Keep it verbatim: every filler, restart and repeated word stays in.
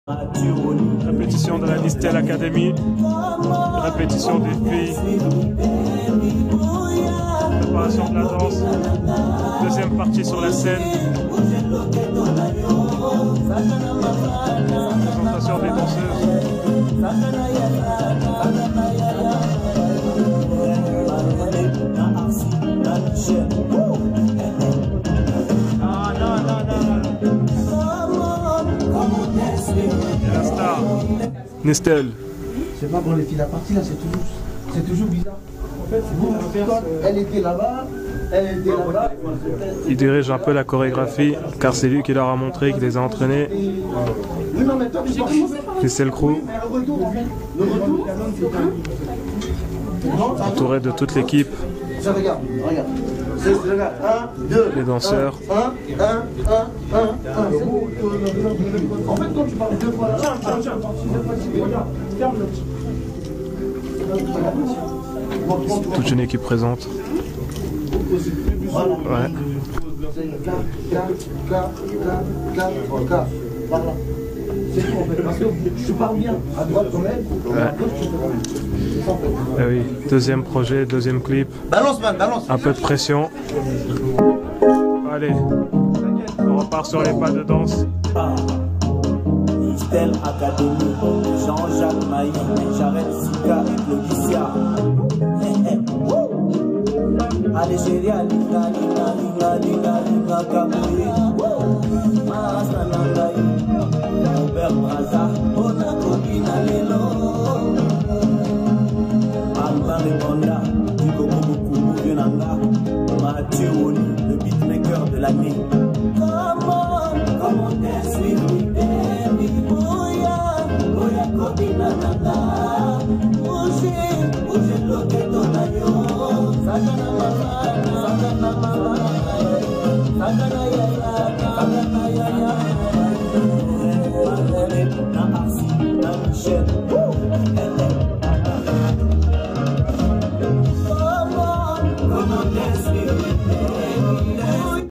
Répétition de la Nistel Academy, répétition des filles, préparation de la danse, deuxième partie sur la scène, présentation des danseuses. Et la star, Nistel. C'est pas pour les filles, la partie là, c'est toujours, c'est toujours bizarre. En fait, vous, elle était là-bas, elle était là-bas. Il dirige un peu la chorégraphie, car c'est lui qui leur a montré, qui les a entraînés. Nistel Crew. Entouré de toute l'équipe. Regarde, regarde. un, deux, les danseurs. un, un, un, un, un. En fait, quand tu parles deux fois là, tiens, tiens, tiens, regarde, ferme-le. Toute une équipe présente. Ouais. C'est tout en fait, parce que je parle bien à droite quand même. Ouais. Ah oui, deuxième projet, deuxième clip. Balance, man, balance. Un peu de pression. Allez, on repart sur les pas de danse. Nistel Academy, Jean-Jacques Maï, Jared Sika et Claudicia. Allez chérie, alinga, linga, linga, linga, linga, kaboué. Masa nangaï, mon père Braza, on a copine à l'élo. Alba Reponda, du Coco Boku, Yonanga, Mathieu Oli, le beatmaker de l'année. Comment, comment t'es suivi, baby, Oya, Oya, copine à Nanga, Oje, Oje, Loke, Donayo, Sakana Mama, Sakana Mama, Sakana Yaya, Sakana Yaya.